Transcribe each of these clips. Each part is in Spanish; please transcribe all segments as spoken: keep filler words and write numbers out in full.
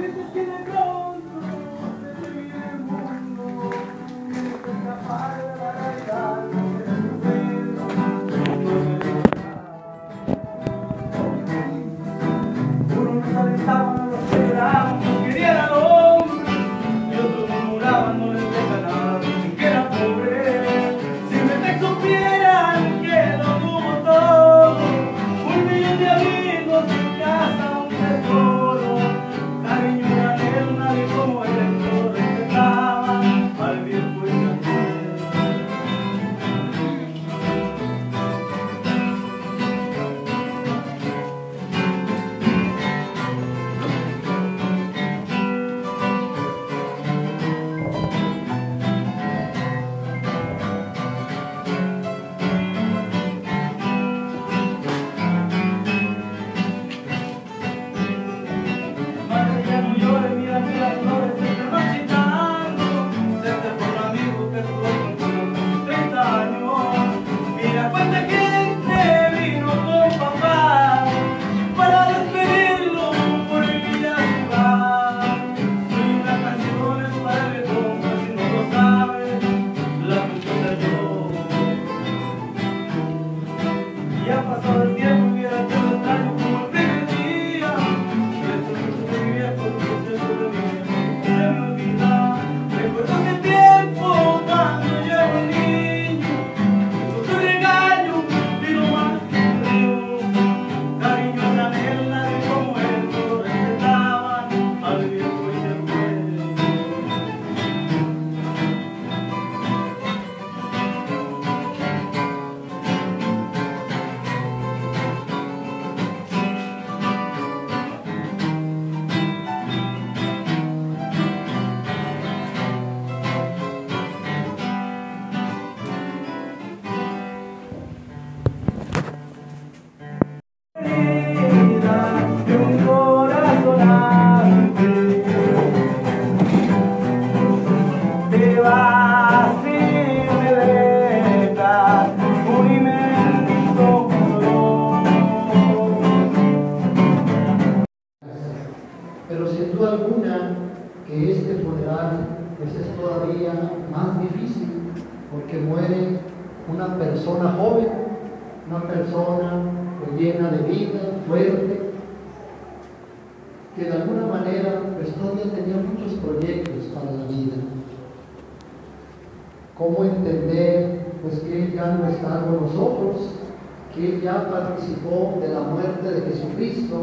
Cómo entender pues que Él ya no está con nosotros, que Él ya participó de la muerte de Jesucristo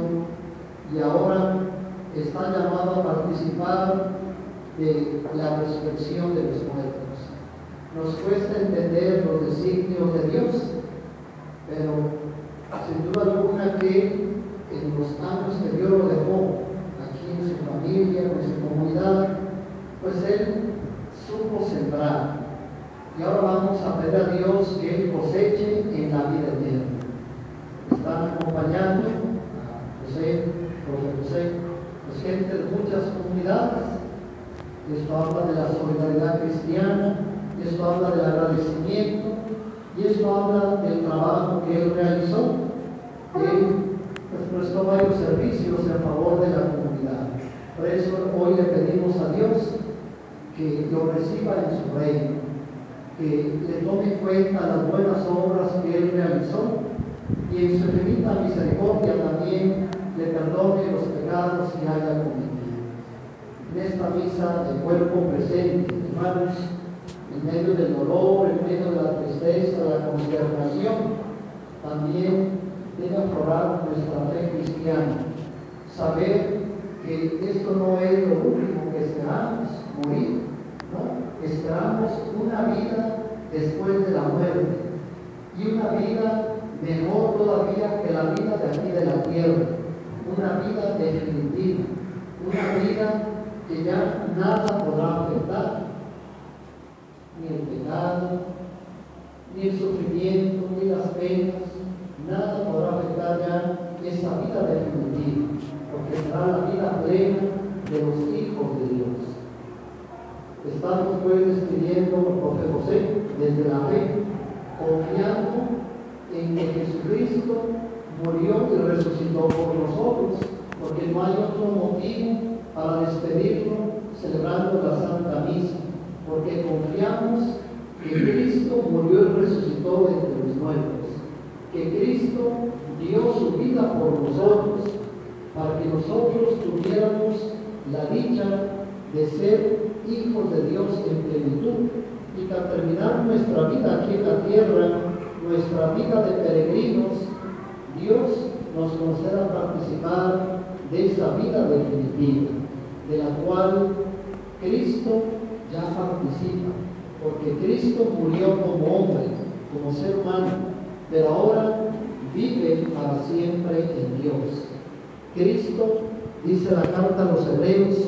y ahora está llamado a participar de la resurrección de los muertos. Nos cuesta entender los designios de Dios, pero sin duda alguna que en los años que Dios lo dejó aquí en su familia, en su comunidad, pues Él supo sembrar. Y ahora vamos a pedir a Dios que Él coseche en la vida eterna. Están acompañando a José, José José, pues gente de muchas comunidades. Esto habla de la solidaridad cristiana, esto habla del agradecimiento y esto habla del trabajo que Él realizó. Él pues, prestó varios servicios en favor de la comunidad. Por eso hoy le pedimos a Dios que lo reciba en su reino, que le tome en cuenta las buenas obras que Él realizó y en su infinita misericordia también le perdone los pecados que haya cometido. En esta misa de cuerpo presente, hermanos, en medio del dolor, en medio de la tristeza, de la consternación, también debe aflorar nuestra fe cristiana, saber que esto no es lo único que esperamos, morir, ¿no? Esperamos una vida después de la muerte y una vida mejor todavía que la vida de aquí de la tierra, una vida definitiva, una vida que ya nada podrá afectar, ni el pecado, ni el sufrimiento, ni las penas, nada podrá afectar ya esa vida definitiva, porque será la vida plena de los hijos de Dios. Estamos pues pidiendo por José desde la fe, confiando en que Jesucristo murió y resucitó por nosotros, porque no hay otro motivo para despedirlo celebrando la Santa Misa, porque confiamos que Cristo murió y resucitó entre los muertos, que Cristo dio su vida por nosotros, para que nosotros tuviéramos la dicha de ser hijos de Dios en plenitud, y que al terminar nuestra vida aquí en la tierra, nuestra vida de peregrinos, Dios nos conceda participar de esa vida definitiva, de la cual Cristo ya participa, porque Cristo murió como hombre, como ser humano, pero ahora vive para siempre en Dios. Cristo, dice la carta a los Hebreos,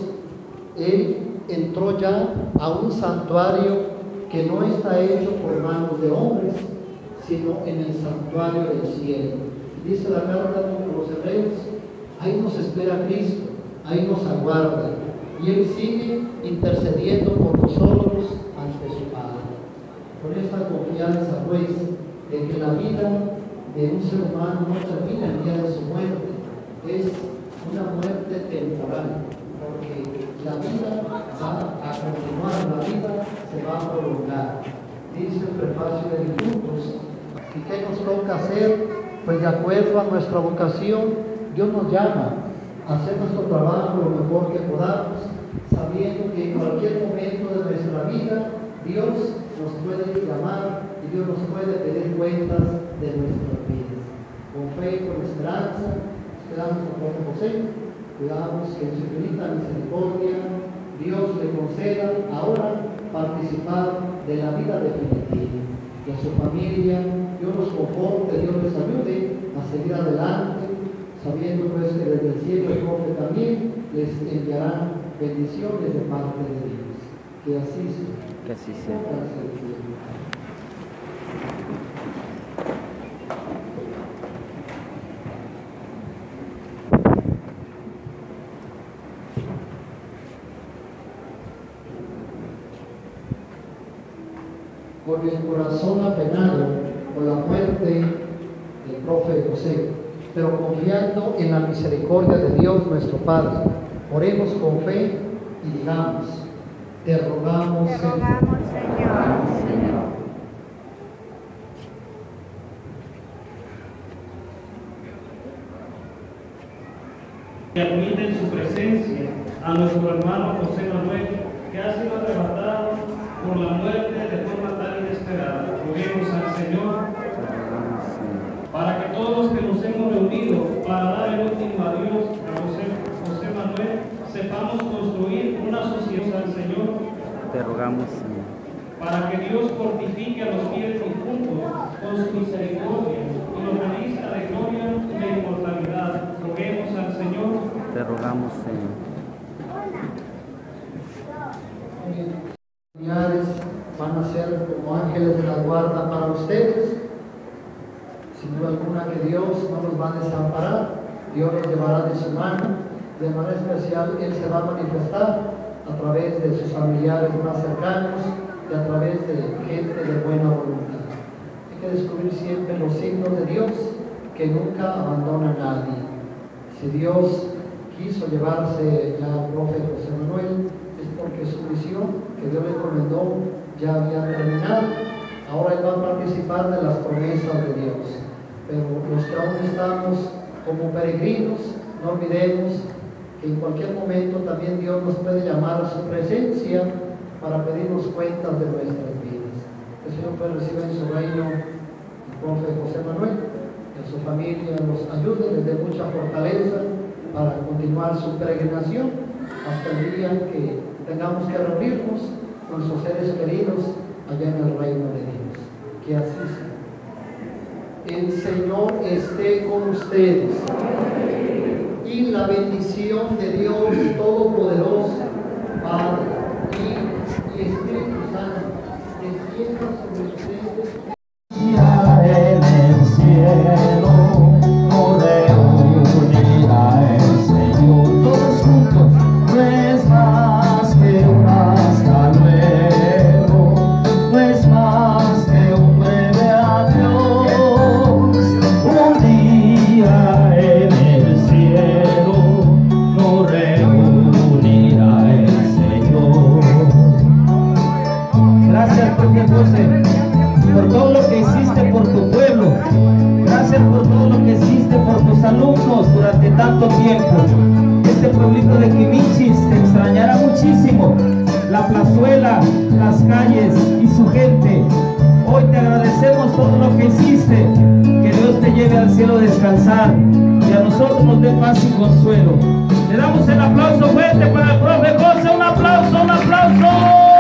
Él entró ya a un santuario que no está hecho por manos de hombres, sino en el santuario del cielo. Dice la carta a los Hebreos, ahí nos espera Cristo, ahí nos aguarda, y Él sigue intercediendo por nosotros ante su Padre. Con esta confianza, pues, de que la vida de un ser humano no termina el día de su muerte, es una muerte temporal, porque la vida va a continuar, la vida se va a prolongar. Dice el prefacio de Difuntos. ¿Y qué nos toca hacer? Pues de acuerdo a nuestra vocación, Dios nos llama a hacer nuestro trabajo lo mejor que podamos, sabiendo que en cualquier momento de nuestra vida Dios nos puede llamar y Dios nos puede pedir cuentas de nuestras vidas. Con fe y con esperanza, esperamos con José, cuidamos que en su infinita misericordia Dios le conceda ahora participar de la vida definitiva. Que a su familia Dios los conforte, Dios les ayude a seguir adelante, sabiendo pues que desde el cielo el Padre también les enviará bendiciones de parte de Dios. Que así sea. Que así sea. Con el corazón apenado por la muerte del profe José, pero confiando en la misericordia de Dios nuestro Padre, oremos con fe y digamos: te rogamos, Te rogamos, Señor. Señor. Que admite en su presencia a nuestro hermano José Manuel, que ha sido arrebatado por la muerte de forma tan inesperada. Roguemos al Señor para que todos los que nos hemos reunido para dar el último adiós a José, José Manuel, sepamos construir una sociedad al Señor. Te rogamos, Señor. Para que Dios fortifique a los fieles difuntos con su misericordia y los revista de gloria y de inmortalidad. Roguemos al Señor. Te rogamos, Señor. Familiares van a ser como ángeles de la guarda para ustedes. Sin duda alguna que Dios no los va a desamparar, Dios los llevará de su mano. De manera especial Él se va a manifestar a través de sus familiares más cercanos y a través de gente de buena voluntad. Hay que descubrir siempre los signos de Dios, que nunca abandona a nadie. Si Dios quiso llevarse ya al profe José Manuel, es porque su misión que Dios le encomendó ya había terminado. Ahora Él va a participar de las promesas de Dios. Pero los que aún estamos como peregrinos, no olvidemos que en cualquier momento también Dios nos puede llamar a su presencia para pedirnos cuentas de nuestras vidas. Que el Señor pueda recibir en su reino el profe José Manuel, que a su familia los ayude, les dé mucha fortaleza para continuar su peregrinación hasta el día que tengamos que reunirnos con sus seres queridos allá en el reino de Dios. Que así sea. El Señor esté con ustedes y la bendición de Dios Todopoderoso, Padre, Hijo y Espíritu Santo, descienda sobre ustedes. En el cielo nos reunirá el Señor, todos juntos, no es más que un hasta luego, no es más que un breve adiós. Un día en el cielo nos profe José, por todo lo que hiciste por tu pueblo. Gracias por todo lo que hiciste por tus alumnos durante tanto tiempo. Este pueblito de Quimichis te extrañará muchísimo. La plazuela, las calles y su gente. Hoy te agradecemos todo lo que hiciste. Que Dios te lleve al cielo a descansar y a nosotros nos dé paz y consuelo. Le damos el aplauso fuerte para el profe José. Un aplauso, un aplauso.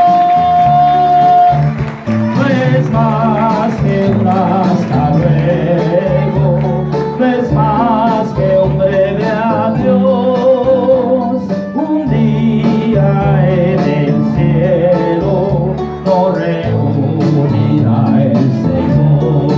No es más que un hasta luego, no es más que un breve adiós. Un día en el cielo nos reunirá el Señor.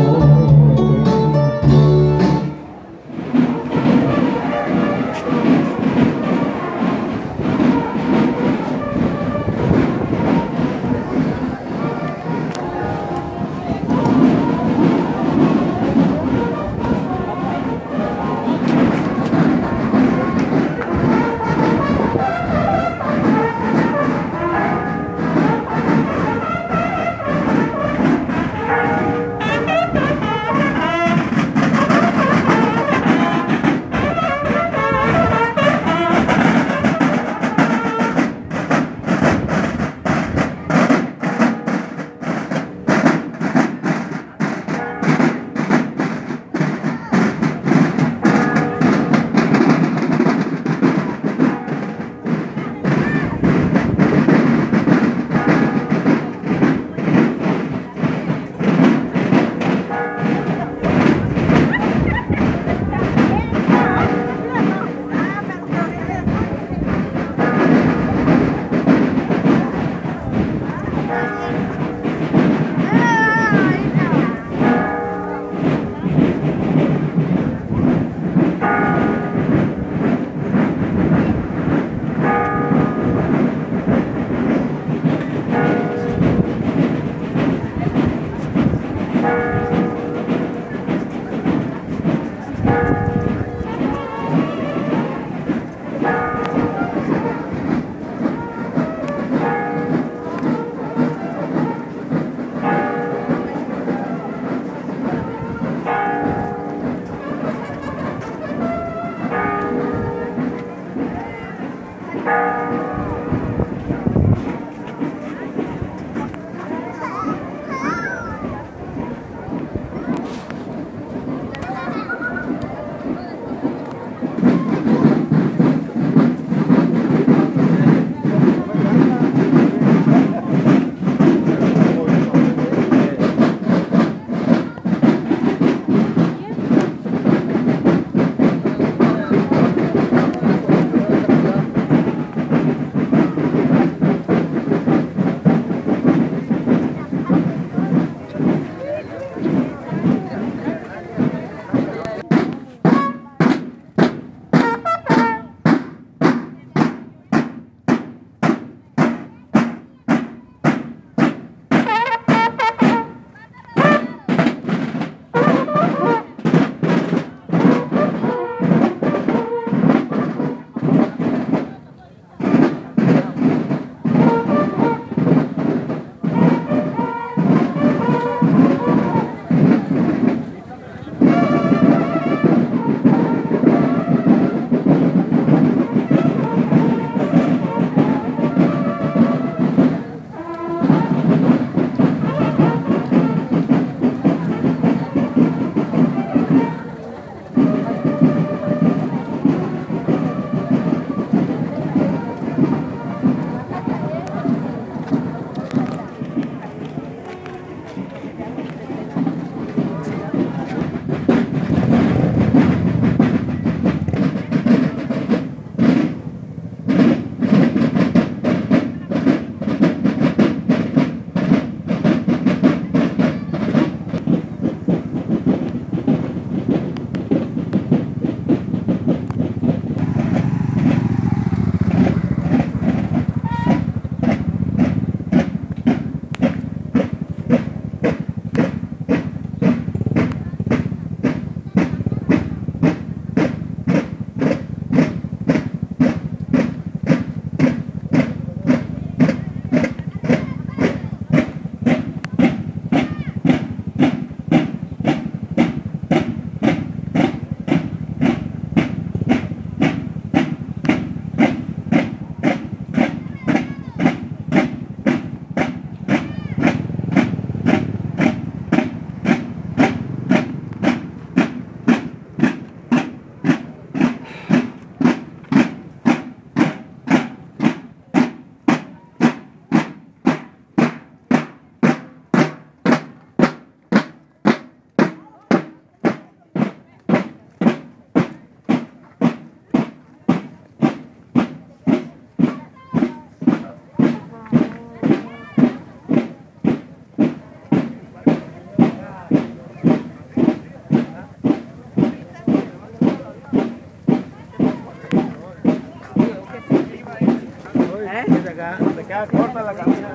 ¿Eh? Se queda, se queda corta la camisa.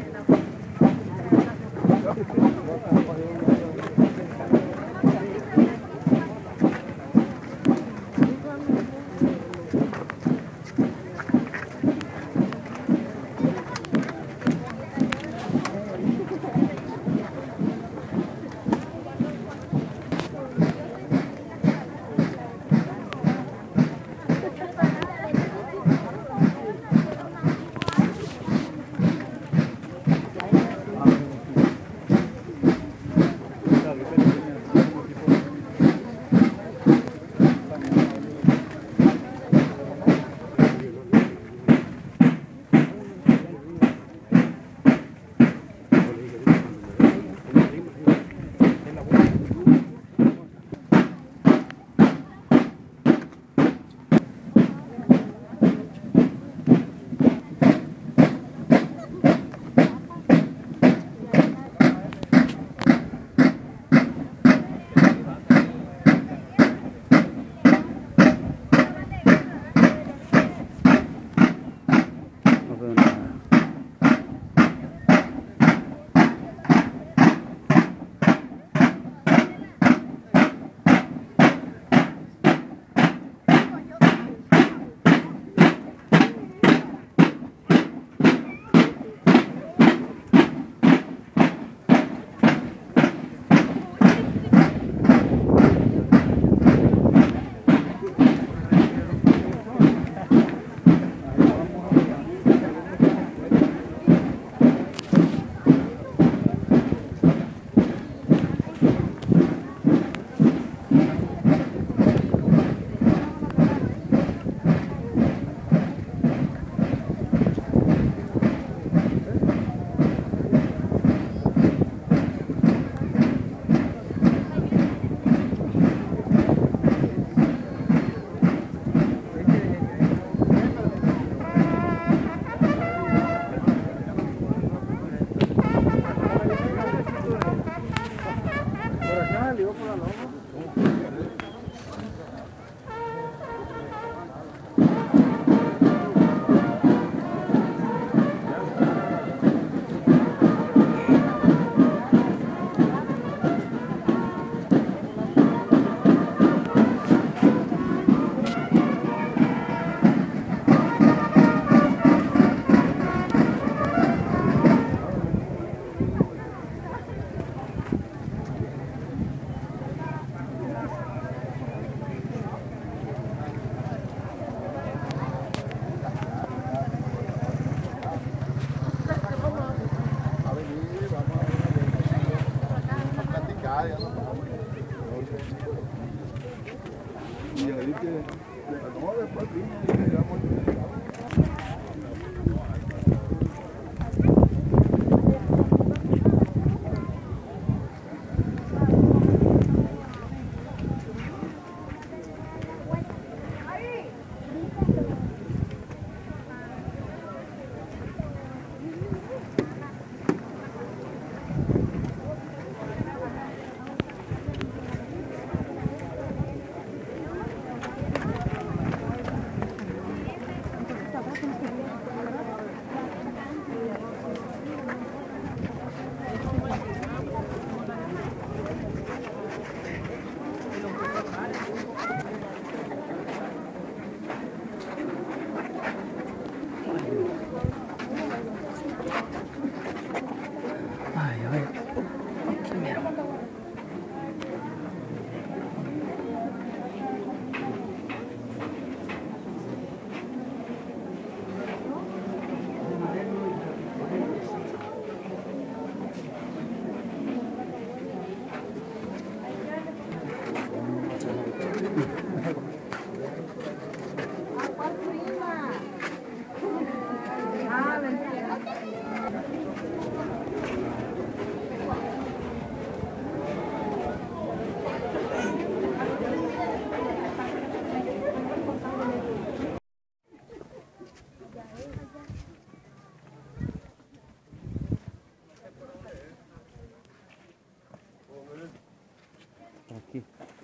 Aquí.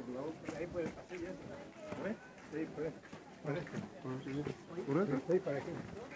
Ahí por el pasillo. ¿Ves? Sí, por eso. Por eso. Por eso. Sí, para aquí.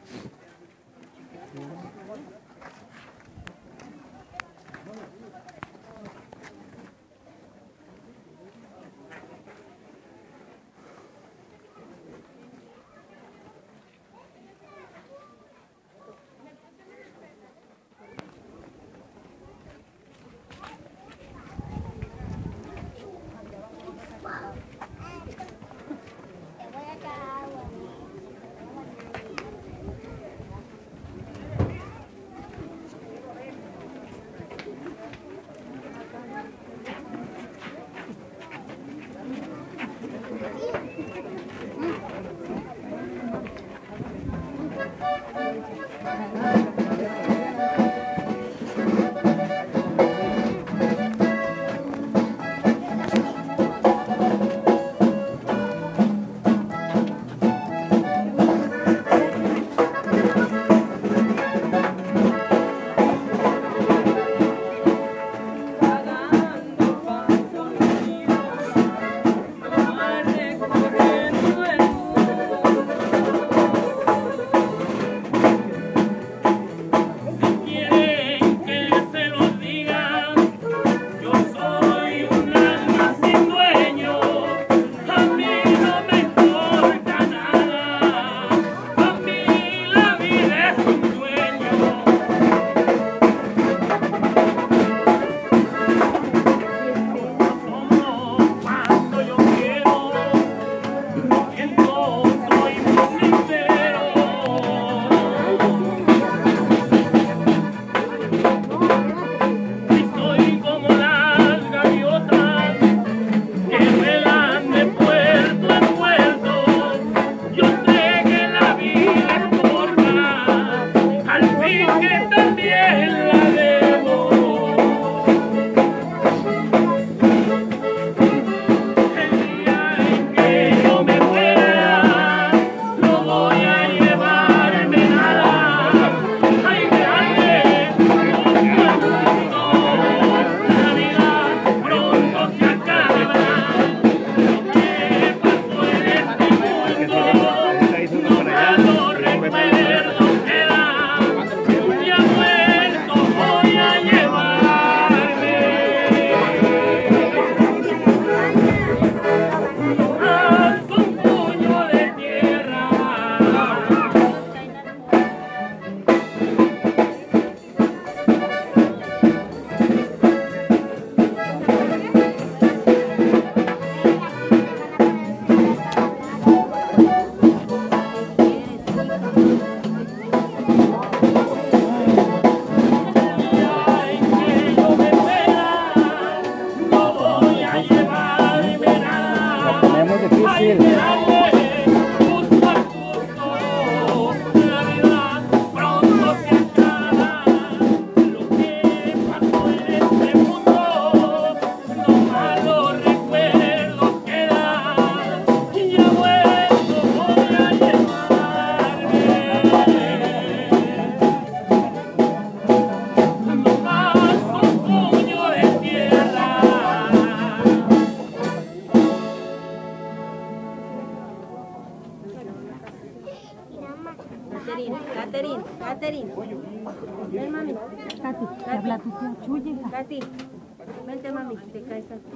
Catherine, Catherine. Ven, mami. Katy, habla tu tía Chuy. Katy, vente, mami, te caes aquí.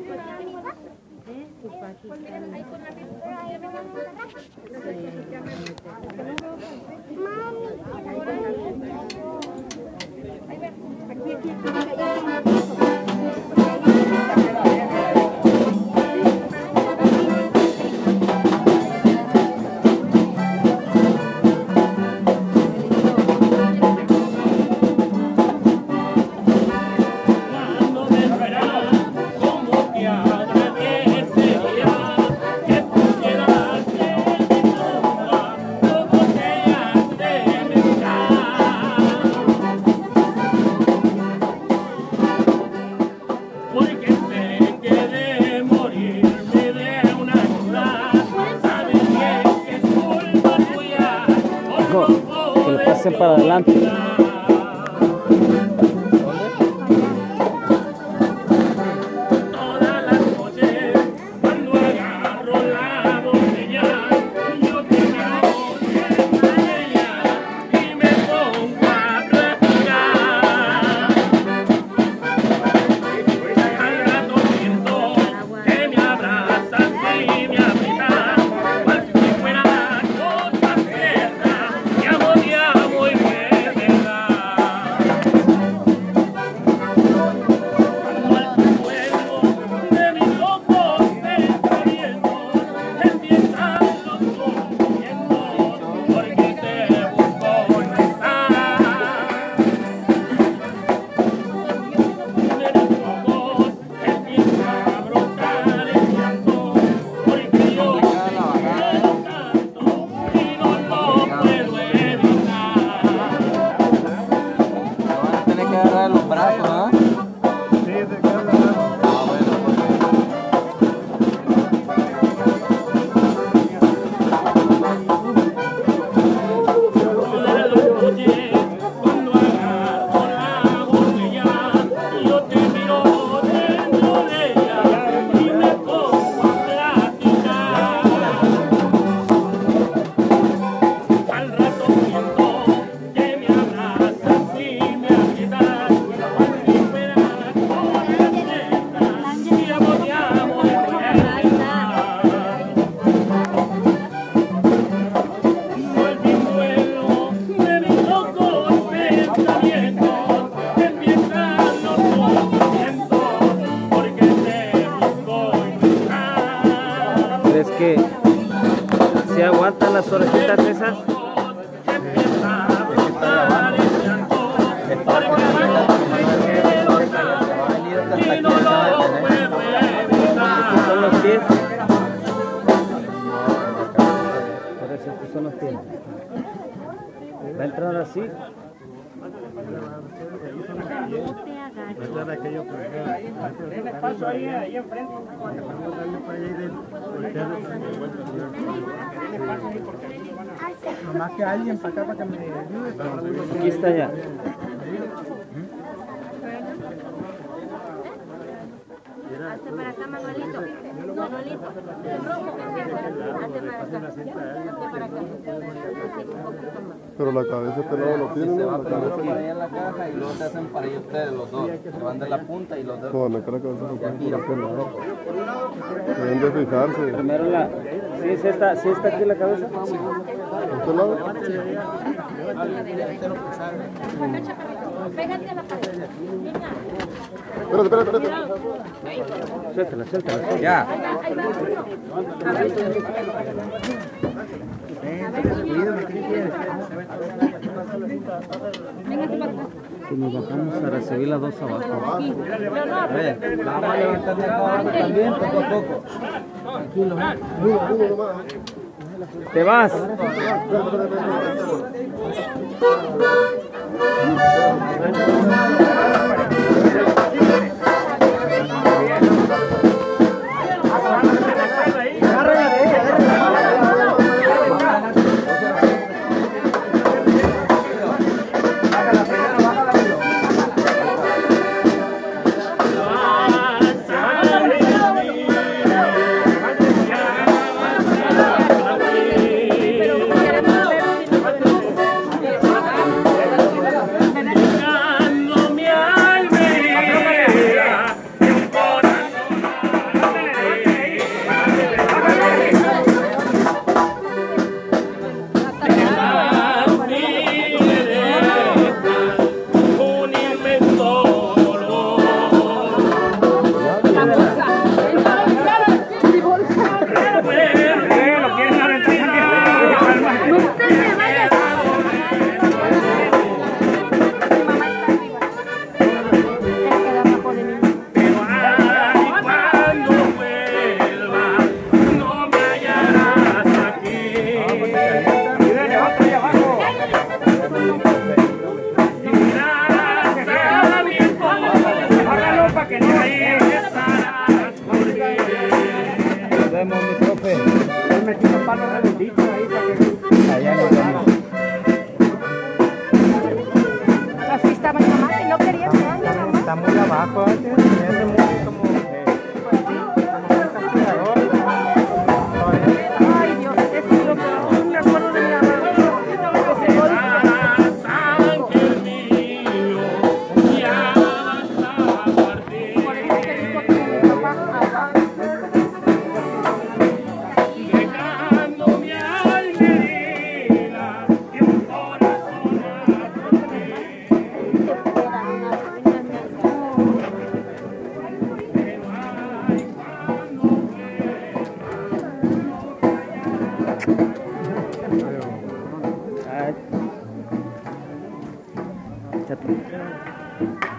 ¿Eh? Tu pajita. Aquí, aquí, aquí. Que le pasen para adelante. Va a entrar así. No te agaches. Tiene paso ahí, ahí enfrente. Nomás que alguien para acá para que me ayude. Aquí está ya. Hazte para acá, Manuelito. Manuelito. Hazte para acá. Hazte para acá. Así, un poquito más. Pero la cabeza este lado lo tiene, Se ¿no? va La primero cabeza. para allá en la caja y luego se hacen para allá ustedes los dos. Se van de la punta y los dedos. Bueno, acá la cabeza se pone por aquel lado. Deben de fijarse. Primero la... ¿Sí, sí está, sí está aquí la cabeza? ¿Este lado? Pégate a la pared. Venga. Espérate, espérate, espérate. Suéltala, suéltala, suéltala. Ya. Ahí va. Si nos bajamos a recibir las dos abajo. A ver, vamos a levantar de acá abajo también, poco a poco. Tranquilo, ¿eh? Uno, uno nomás. Te vas. Así estaba mi mamá y no quería que ande, mamá. Está muy abajo, ¿eh? Se hace muy como, eh, como un castigador. Ay, Dios, es lo que aún me acuerdo de mi mamá. Por eso que dijo que mi papá abajo. Ay. Échate.